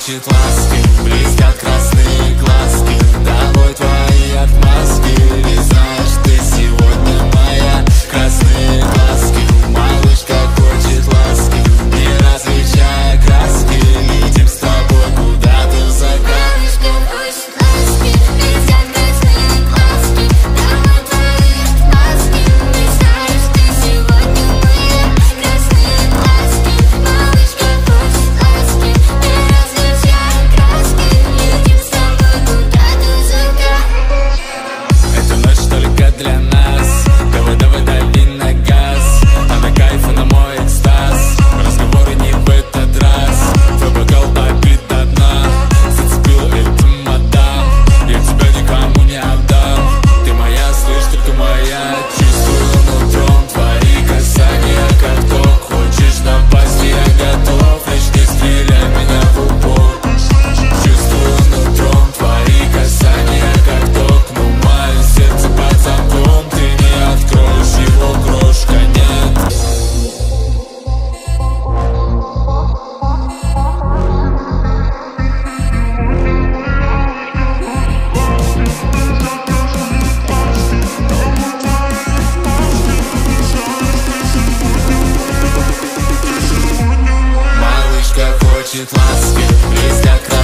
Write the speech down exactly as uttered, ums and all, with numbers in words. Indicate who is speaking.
Speaker 1: хочет ласки, блестят красные глазки. Домой твои отмазки, ведь знаешь, ты сегодня моя. Красные глазки, малышка хочет ласки, не различая краски. Летим с тобой куда-то в закат.
Speaker 2: Малышка хочет ласки, блестят красные глазки. Домой твои отмазки, ведь знаешь, ты сегодня моя. Красные глазки, малышка хочет ласки, не различая краски. Летим с тобой куда-то в закат.
Speaker 1: Эта ночь только для нас. Давай, давай, дави на газ. Надо кайфа на мой экстаз. Разговоры не в этот раз. Твой бокал попит до дна. Зацепил эту мадам. Я тебя никому не отдам. Ты моя, слышь, только моя. Чувствую нутром твои касания, как ток. Хочешь напасть, я готов. Лишь не стреляй меня в упор. Чувствую нутром твои касания, как ток. Но мое сердце под замком. Ты не откроешь его, крошка, нет. Малышка хочет ласки, блестят красные